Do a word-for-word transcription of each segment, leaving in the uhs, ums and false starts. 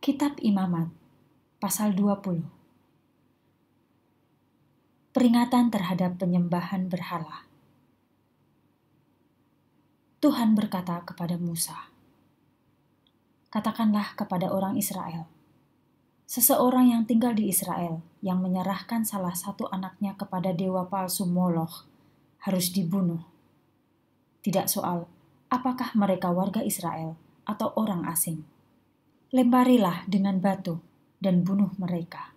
Kitab Imamat, pasal dua puluh. Peringatan terhadap penyembahan berhala. Tuhan berkata kepada Musa, "Katakanlah kepada orang Israel, seseorang yang tinggal di Israel yang menyerahkan salah satu anaknya kepada dewa palsu Moloch harus dibunuh. Tidak soal apakah mereka warga Israel atau orang asing. Lemparilah dengan batu dan bunuh mereka.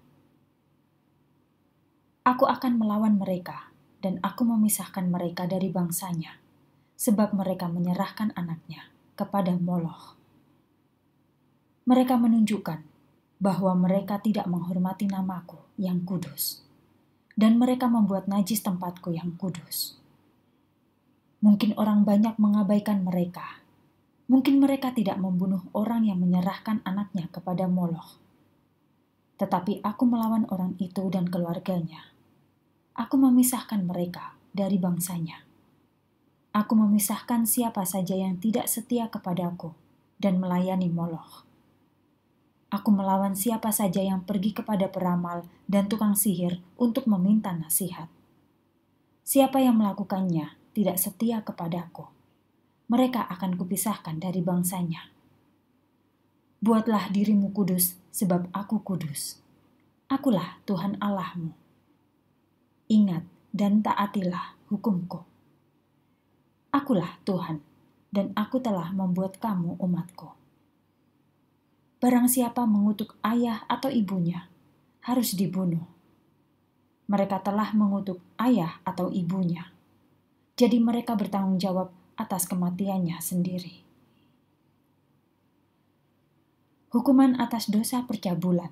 Aku akan melawan mereka dan aku memisahkan mereka dari bangsanya, sebab mereka menyerahkan anaknya kepada Moloch. Mereka menunjukkan bahwa mereka tidak menghormati namaku yang kudus, dan mereka membuat najis tempatku yang kudus. Mungkin orang banyak mengabaikan mereka. Mungkin mereka tidak membunuh orang yang menyerahkan anaknya kepada Moloch. Tetapi aku melawan orang itu dan keluarganya. Aku memisahkan mereka dari bangsanya. Aku memisahkan siapa saja yang tidak setia kepadaku dan melayani Moloch. Aku melawan siapa saja yang pergi kepada peramal dan tukang sihir untuk meminta nasihat. Siapa yang melakukannya tidak setia kepadaku, mereka akan kupisahkan dari bangsanya. Buatlah dirimu kudus, sebab aku kudus. Akulah Tuhan Allahmu. Ingat dan taatilah hukumku. Akulah Tuhan, dan aku telah membuat kamu umatku. Barang siapa mengutuk ayah atau ibunya, harus dibunuh. Mereka telah mengutuk ayah atau ibunya, jadi mereka bertanggung jawab atas kematiannya sendiri. Hukuman atas dosa percabulan.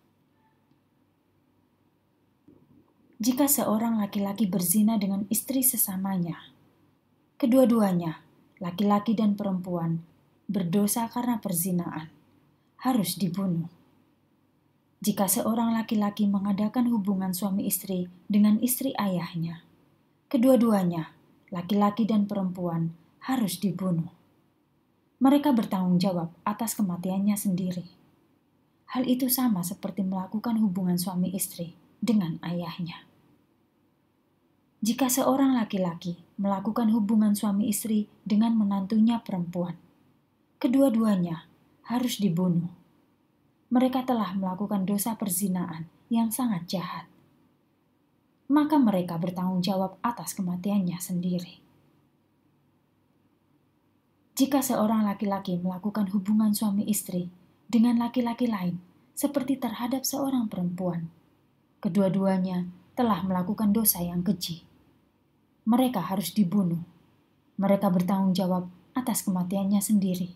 Jika seorang laki-laki berzina dengan istri sesamanya, kedua-duanya, laki-laki dan perempuan, berdosa karena perzinaan, harus dibunuh. Jika seorang laki-laki mengadakan hubungan suami istri dengan istri ayahnya, kedua-duanya, laki-laki dan perempuan, harus dibunuh. Mereka bertanggung jawab atas kematiannya sendiri. Hal itu sama seperti melakukan hubungan suami istri dengan ayahnya. Jika seorang laki-laki melakukan hubungan suami istri dengan menantunya perempuan, kedua-duanya harus dibunuh. Mereka telah melakukan dosa perzinaan yang sangat jahat. Maka mereka bertanggung jawab atas kematiannya sendiri. Jika seorang laki-laki melakukan hubungan suami istri dengan laki-laki lain, seperti terhadap seorang perempuan, kedua-duanya telah melakukan dosa yang keji. Mereka harus dibunuh. Mereka bertanggung jawab atas kematiannya sendiri.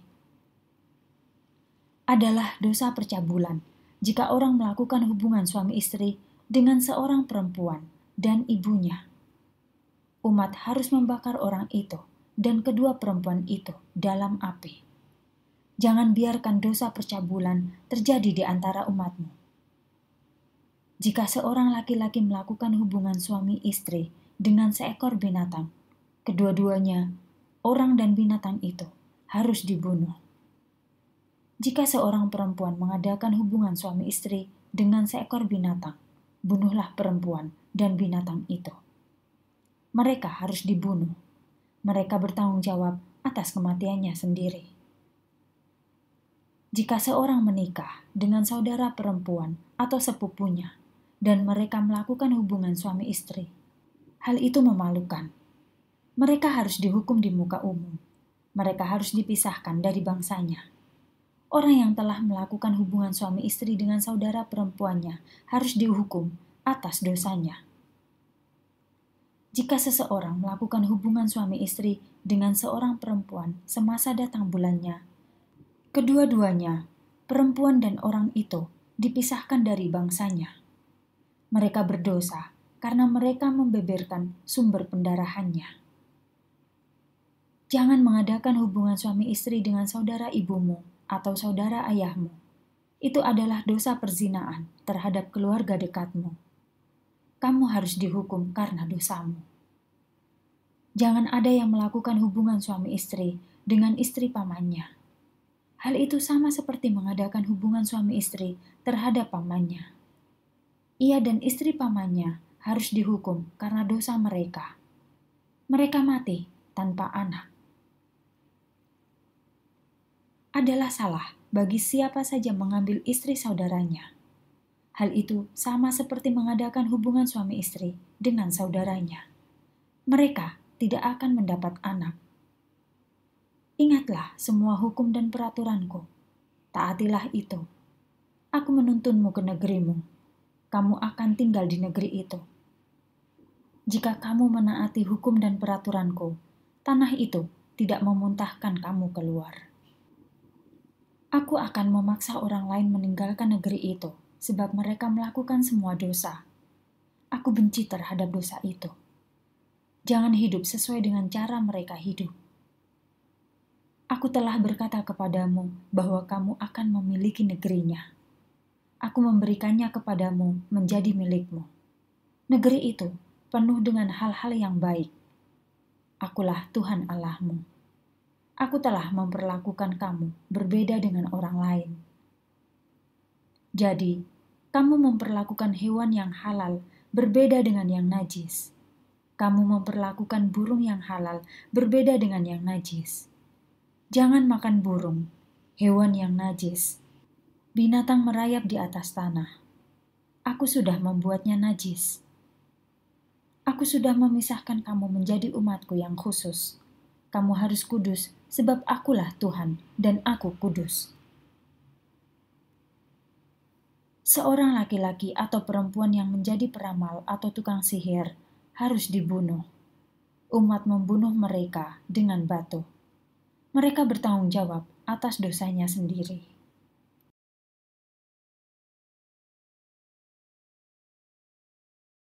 Adalah dosa percabulan jika orang melakukan hubungan suami istri dengan seorang perempuan dan ibunya. Umat harus membakar orang itu dan kedua perempuan itu dalam api. Jangan biarkan dosa percabulan terjadi di antara umatmu. Jika seorang laki-laki melakukan hubungan suami istri dengan seekor binatang, kedua-duanya, orang dan binatang itu, harus dibunuh. Jika seorang perempuan mengadakan hubungan suami istri dengan seekor binatang, bunuhlah perempuan dan binatang itu. Mereka harus dibunuh. Mereka bertanggung jawab atas kematiannya sendiri. Jika seorang menikah dengan saudara perempuan atau sepupunya dan mereka melakukan hubungan suami istri, hal itu memalukan. Mereka harus dihukum di muka umum. Mereka harus dipisahkan dari bangsanya. Orang yang telah melakukan hubungan suami istri dengan saudara perempuannya harus dihukum atas dosanya. Jika seseorang melakukan hubungan suami istri dengan seorang perempuan semasa datang bulannya, kedua-duanya, perempuan dan orang itu, dipisahkan dari bangsanya. Mereka berdosa karena mereka membeberkan sumber pendarahannya. Jangan mengadakan hubungan suami istri dengan saudara ibumu atau saudara ayahmu. Itu adalah dosa perzinaan terhadap keluarga dekatmu. Kamu harus dihukum karena dosamu. Jangan ada yang melakukan hubungan suami istri dengan istri pamannya. Hal itu sama seperti mengadakan hubungan suami istri terhadap pamannya. Ia dan istri pamannya harus dihukum karena dosa mereka. Mereka mati tanpa anak. Adalah salah bagi siapa saja mengambil istri saudaranya. Hal itu sama seperti mengadakan hubungan suami istri dengan saudaranya. Mereka tidak akan mendapat anak. Ingatlah semua hukum dan peraturanku. Taatilah itu. Aku menuntunmu ke negerimu. Kamu akan tinggal di negeri itu. Jika kamu menaati hukum dan peraturanku, tanah itu tidak memuntahkan kamu keluar. Aku akan memaksa orang lain meninggalkan negeri itu, sebab mereka melakukan semua dosa. Aku benci terhadap dosa itu. Jangan hidup sesuai dengan cara mereka hidup. Aku telah berkata kepadamu bahwa kamu akan memiliki negerinya. Aku memberikannya kepadamu menjadi milikmu. Negeri itu penuh dengan hal-hal yang baik. Akulah Tuhan Allahmu. Aku telah memperlakukan kamu berbeda dengan orang lain. Jadi, kamu memperlakukan hewan yang halal berbeda dengan yang najis. Kamu memperlakukan burung yang halal berbeda dengan yang najis. Jangan makan burung, hewan yang najis, binatang merayap di atas tanah. Aku sudah membuatnya najis. Aku sudah memisahkan kamu menjadi umatku yang khusus. Kamu harus kudus, sebab akulah Tuhan dan aku kudus. Seorang laki-laki atau perempuan yang menjadi peramal atau tukang sihir harus dibunuh. Umat membunuh mereka dengan batu. Mereka bertanggung jawab atas dosanya sendiri.